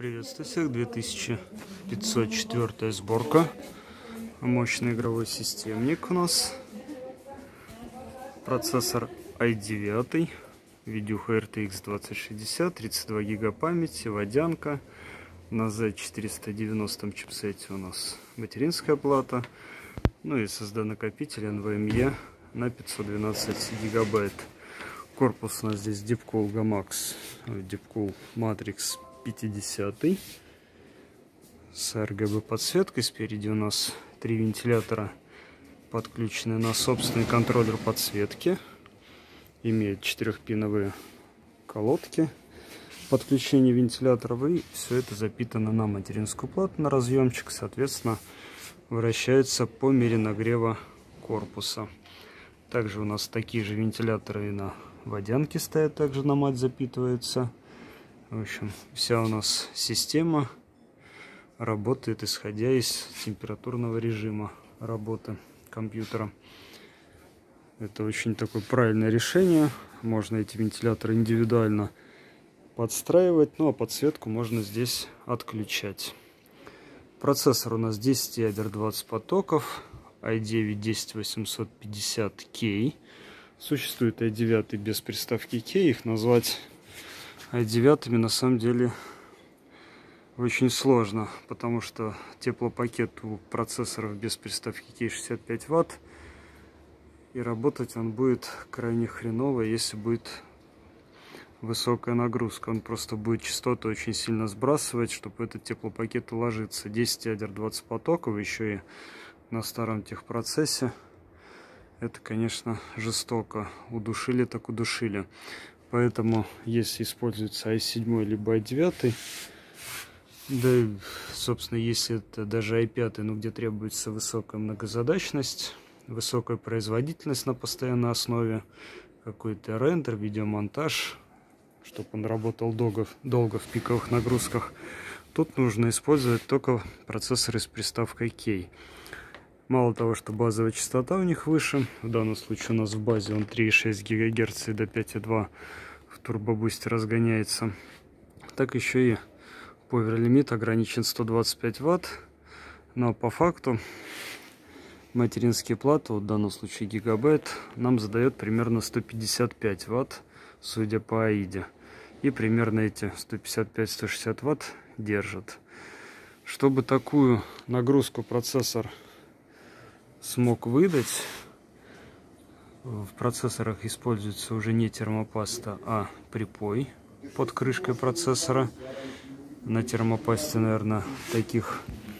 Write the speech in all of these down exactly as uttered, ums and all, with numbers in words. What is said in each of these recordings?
Приветствую всех, две тысячи пятьсот четвёртая сборка, мощный игровой системник у нас, процессор ай девять, видюха эр ти экс двадцать шестьдесят, тридцать два гига памяти, водянка, на зет четыреста девяносто чипсете у нас материнская плата, ну и эс эс ди-накопитель эн ви эм и на пятьсот двенадцать гигабайт. Корпус у нас здесь Deepcool Gamax, Deepcool Matrix пятьдесят с эр джи би подсветкой. Спереди у нас три вентилятора, подключены на собственный контроллер подсветки. Имеет четырехпиновые колодки подключения вентиляторов, и все это запитано на материнскую плату, на разъемчик, соответственно вращается по мере нагрева корпуса. Также у нас такие же вентиляторы и на водянке стоят, также на мать запитываются. В общем, вся у нас система работает исходя из температурного режима работы компьютера. Это очень такое правильное решение. Можно эти вентиляторы индивидуально подстраивать, ну а подсветку можно здесь отключать. Процессор у нас десять ядер, двадцать потоков, ай девять десять восемьсот пятьдесят кей. Существует ай девять без приставки кей. Их назвать ай девять на самом деле очень сложно, потому что теплопакет у процессоров без приставки кей шестьдесят пять ватт, и работать он будет крайне хреново, если будет высокая нагрузка. Он просто будет частоты очень сильно сбрасывать, чтобы этот теплопакет уложиться. десять ядер, двадцать потоков, еще и на старом техпроцессе. Это, конечно, жестоко. Удушили так удушили. Поэтому, если используется ай семь либо ай девять, да, собственно, если это даже ай пять, ну, где требуется высокая многозадачность, высокая производительность на постоянной основе, какой-то рендер, видеомонтаж, чтобы он работал долго, долго в пиковых нагрузках, тут нужно использовать только процессоры с приставкой кей. Мало того, что базовая частота у них выше, в данном случае у нас в базе он три и шесть гигагерца и до пяти и два в турбобусте разгоняется, так еще и повер лимит ограничен сто двадцать пять ватт, но по факту материнские платы, вот в данном случае гигабайт, нам задает примерно сто пятьдесят пять ватт, судя по аиде, и примерно эти сто пятьдесят пять — сто шестьдесят ватт держат. Чтобы такую нагрузку процессор смог выдать, в процессорах используется уже не термопаста, а припой под крышкой процессора. На термопасте, наверное, таких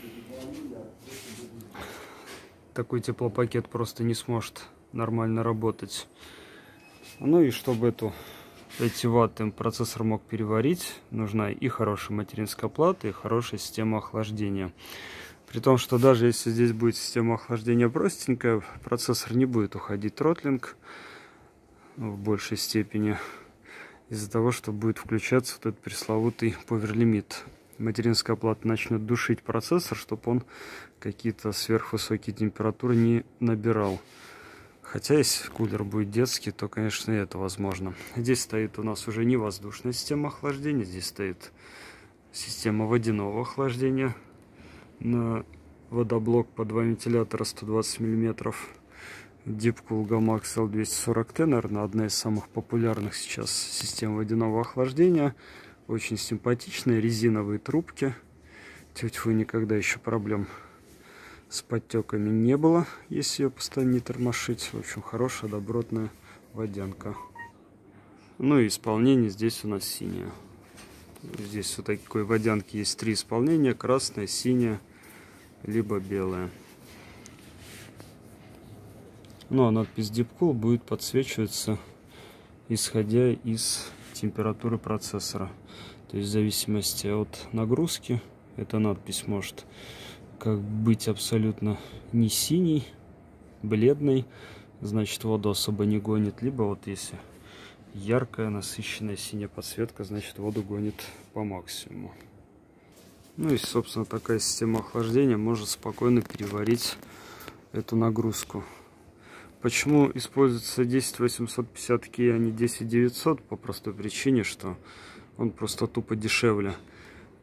такой теплопакет просто не сможет нормально работать. Ну и чтобы эту эти ватты процессор мог переварить, нужна и хорошая материнская плата, и хорошая система охлаждения. При том, что даже если здесь будет система охлаждения простенькая, процессор не будет уходить тротлинг в большей степени, из-за того, что будет включаться вот этот пресловутый повер-лимит. Материнская плата начнет душить процессор, чтобы он какие-то сверхвысокие температуры не набирал. Хотя если кулер будет детский, то, конечно, и это возможно. Здесь стоит у нас уже не воздушная система охлаждения, здесь стоит система водяного охлаждения. На водоблок по два вентилятора сто двадцать миллиметров. Deepcool Gamax эл двести сорок ти, наверное, одна из самых популярных сейчас систем водяного охлаждения. Очень симпатичные резиновые трубки. Тьфу-тьфу, никогда еще проблем с подтеками не было, если ее постоянно не тормошить. В общем, хорошая, добротная водянка. Ну и исполнение здесь у нас синее. Здесь вот такой водянки есть три исполнения: красное, синее, либо белое. Ну а надпись Deepcool будет подсвечиваться исходя из температуры процессора. То есть в зависимости от нагрузки эта надпись может как быть абсолютно не синий, бледный, значит воду особо не гонит, либо вот если яркая насыщенная синяя подсветка, значит воду гонит по максимуму. Ну и, собственно, такая система охлаждения может спокойно переварить эту нагрузку. Почему используется десять восемьсот пятьдесят кей, а не десять девятьсот? По простой причине, что он просто тупо дешевле.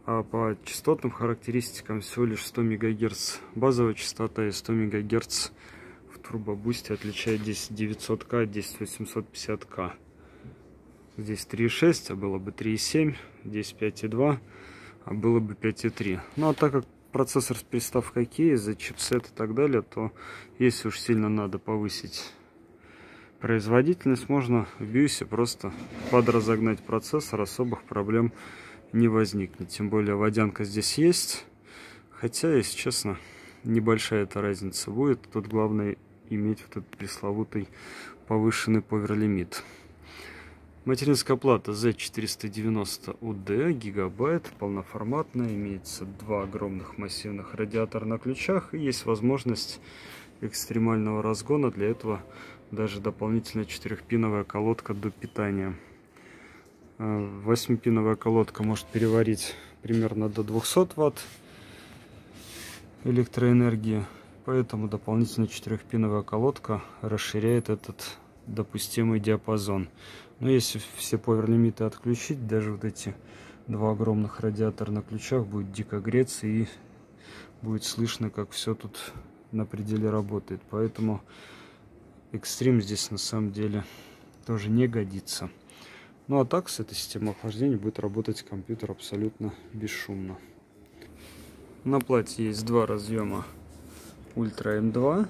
А по частотным характеристикам всего лишь сто мегагерц базовая частота и сто мегагерц в турбобусте отличает десять девятьсот ка от десять восемьсот пятьдесят ка. Здесь три и шесть, а было бы три и семь, здесь пять и два, а было бы пять и три. Ну а так как процессор с приставкой K, за чипсет и так далее, то если уж сильно надо повысить производительность, можно в биосе просто подразогнать процессор, особых проблем не возникнет. Тем более водянка здесь есть, хотя, если честно, небольшая эта разница будет. Тут главное иметь вот этот пресловутый повышенный поверлимит. Материнская плата зет четыреста девяносто у дэ, гигабайт, полноформатная, имеется два огромных массивных радиатора на ключах и есть возможность экстремального разгона. Для этого даже дополнительная четырехпиновая колодка до питания. Восьмипиновая колодка может переварить примерно до двухсот ватт электроэнергии, поэтому дополнительно четырехпиновая колодка расширяет этот допустимый диапазон. Но если все поверлимиты отключить, даже вот эти два огромных радиатора на ключах будет дико греться и будет слышно, как все тут на пределе работает. Поэтому экстрим здесь на самом деле тоже не годится. Ну а так с этой системой охлаждения будет работать компьютер абсолютно бесшумно. На плате есть два разъема Ультра эм два.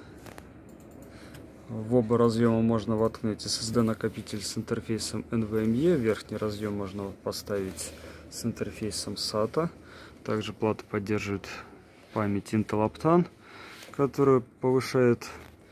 В оба разъема можно воткнуть эс эс ди-накопитель с интерфейсом эн ви эм и. Верхний разъем можно поставить с интерфейсом сата. Также плата поддерживает память Intel Optane, которая повышает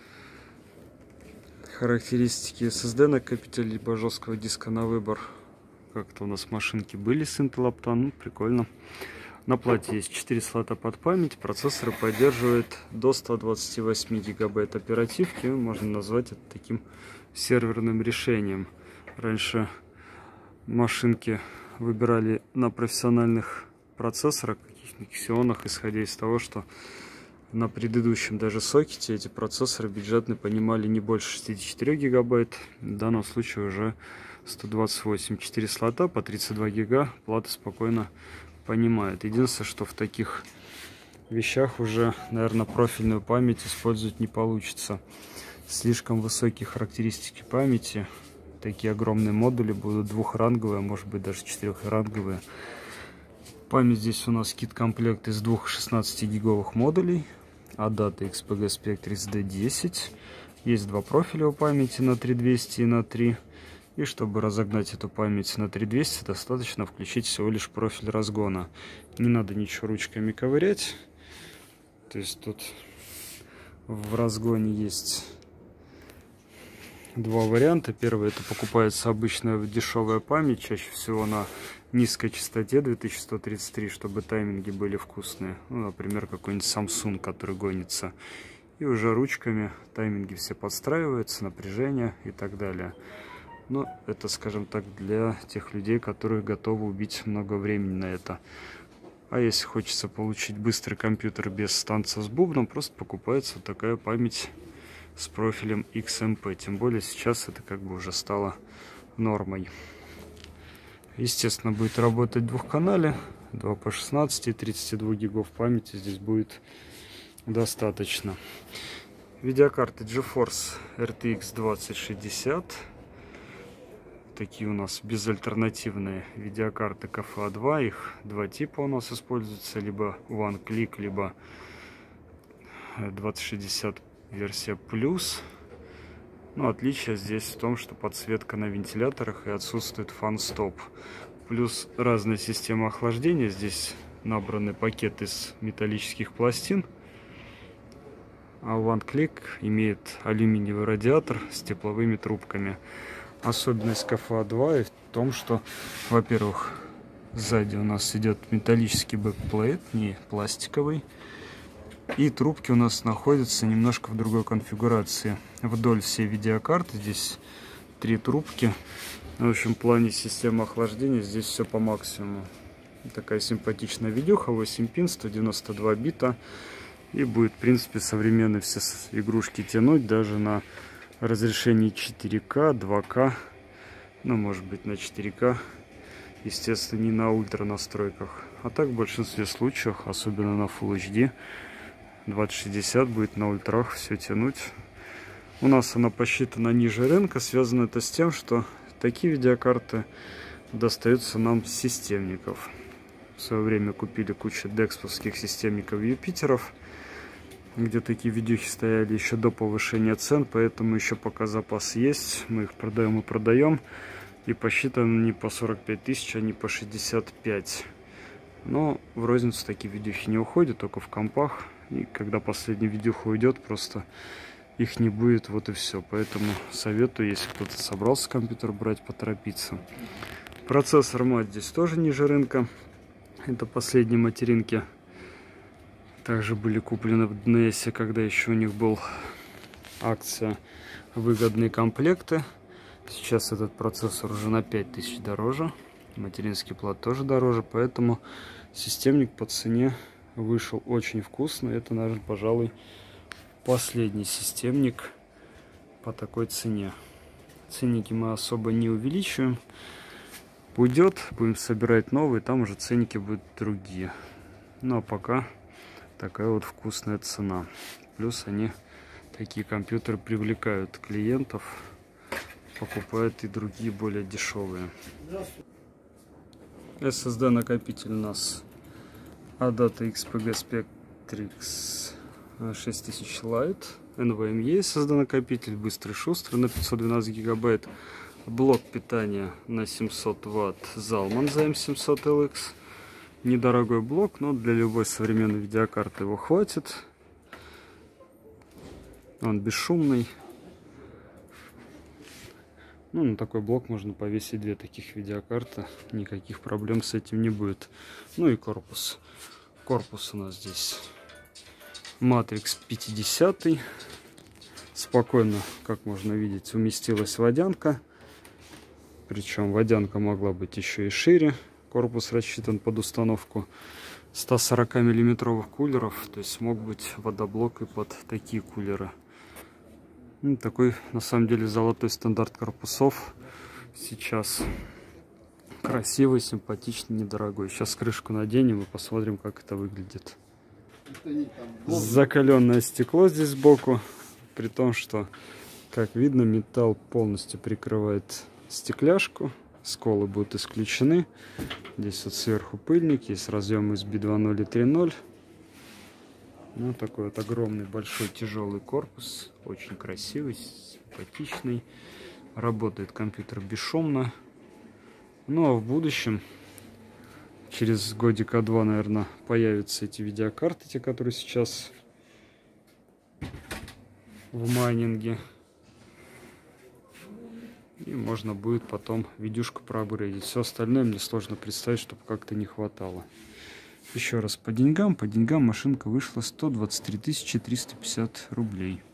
характеристики эс эс ди-накопителя либо жесткого диска на выбор. Как-то у нас машинки были с Intel Optane, ну, прикольно. На плате есть четыре слота под память. Процессор поддерживает до ста двадцати восьми гигабайт оперативки. Можно назвать это таким серверным решением. Раньше машинки выбирали на профессиональных процессорах, каких-нибудь ксионах, исходя из того, что на предыдущем даже сокете эти процессоры бюджетные понимали не больше шестидесяти четырёх гигабайт. В данном случае уже сто двадцать восемь. четыре слота по тридцать два гига плата спокойно понимает. Единственное, что в таких вещах уже, наверное, профильную память использовать не получится. Слишком высокие характеристики памяти. Такие огромные модули будут двухранговые, а может быть даже четырехранговые. Память здесь у нас кит-комплект из двух шестнадцатигиговых модулей. эй ди эй ти экс пи джи Spectris ди десять. Есть два профиля у памяти на три двести и на три. И чтобы разогнать эту память на три двести, достаточно включить всего лишь профиль разгона. Не надо ничего ручками ковырять. То есть тут в разгоне есть два варианта. Первый — это покупается обычная дешевая память, чаще всего на низкой частоте две тысячи сто тридцать три, чтобы тайминги были вкусные. Ну, например, какой-нибудь Samsung, который гонится. И уже ручками тайминги все подстраиваются, напряжение и так далее. Но это, скажем так, для тех людей, которые готовы убить много времени на это. А если хочется получить быстрый компьютер без танца с бубном, просто покупается вот такая память с профилем икс эм пи. Тем более сейчас это как бы уже стало нормой. Естественно, будет работать двухканале, два по шестнадцати, тридцати двух гигов памяти здесь будет достаточно. Видеокарты GeForce эр ти экс двадцать шестьдесят. Такие у нас безальтернативные видеокарты кей эф эй два. Их два типа у нас используются. Либо One Click, либо двадцать шестьдесят версия плюс. Но отличие здесь в том, что подсветка на вентиляторах и отсутствует фан-стоп. Плюс разная система охлаждения. Здесь набраны пакет из металлических пластин. А One Click имеет алюминиевый радиатор с тепловыми трубками. Особенность кей эф эй два в том, что, во-первых, сзади у нас идет металлический бэкплейт, не пластиковый. И трубки у нас находятся немножко в другой конфигурации. Вдоль всей видеокарты здесь три трубки. В общем, в плане системы охлаждения здесь все по максимуму. Такая симпатичная видюха, восемь пин, сто девяносто два бита. И будет, в принципе, современные все игрушки тянуть даже на разрешении четыре ка, два ка. Ну, может быть, на четыре ка. Естественно, не на ультра настройках. А так в большинстве случаев, особенно на Full эйч ди, двадцать шестьдесят будет на ультрах все тянуть. У нас она посчитана ниже рынка. Связано это с тем, что такие видеокарты достаются нам с системников. В свое время купили кучу дексповских системников Юпитеров, где такие видюхи стояли еще до повышения цен, поэтому еще пока запас есть, мы их продаем и продаем. И посчитаны не по сорок пять тысяч, а не по шестьдесят пять. Но в розницу такие видюхи не уходят, только в компах. И когда последний видюха уйдет, просто их не будет, вот и все. Поэтому советую, если кто-то собрался компьютер брать, поторопиться. Процессор мат здесь тоже ниже рынка. Это последние материнки. Также были куплены в ди эн эс, когда еще у них был акция выгодные комплекты. Сейчас этот процессор уже на пять тысяч дороже. Материнский плат тоже дороже. Поэтому системник по цене вышел очень вкусно. Это, наверное, пожалуй, последний системник по такой цене. Ценники мы особо не увеличиваем. Уйдет, будем собирать новые, там уже ценники будут другие. Ну а пока такая вот вкусная цена. Плюс они, такие компьютеры, привлекают клиентов, покупают и другие более дешевые. эс эс ди накопитель у нас Adata икс пи джи Spectrix шесть тысяч Lite, эн ви эм и эс эс ди накопитель, быстрый, шустрый, на пятьсот двенадцать гигабайт. Блок питания на семьсот ватт Zalman зет эм семьсот эл икс. Недорогой блок, но для любой современной видеокарты его хватит. Он бесшумный. Ну, на такой блок можно повесить две таких видеокарты. Никаких проблем с этим не будет. Ну и корпус. Корпус у нас здесь Matrix пятьдесят. Спокойно, как можно видеть, уместилась водянка. Причем водянка могла быть еще и шире. Корпус рассчитан под установку ста сорока миллиметровых кулеров. То есть мог быть водоблок и под такие кулеры. Ну, такой, на самом деле, золотой стандарт корпусов. Сейчас красивый, симпатичный, недорогой. Сейчас крышку наденем и посмотрим, как это выглядит. Закаленное стекло здесь сбоку. При том, что, как видно, металл полностью прикрывает стекляшку. Сколы будут исключены. Здесь вот сверху пыльник. Есть разъем ю эс би два ноль и три ноль. Ну, такой вот огромный, большой, тяжелый корпус. Очень красивый, симпатичный. Работает компьютер бесшумно. Ну, а в будущем, через годика два, наверное, появятся эти видеокарты, те, которые сейчас в майнинге. И можно будет потом видюшку проапгрейдить. Все остальное мне сложно представить, чтобы как-то не хватало. Еще раз по деньгам. По деньгам машинка вышла сто двадцать три тысячи триста пятьдесят рублей.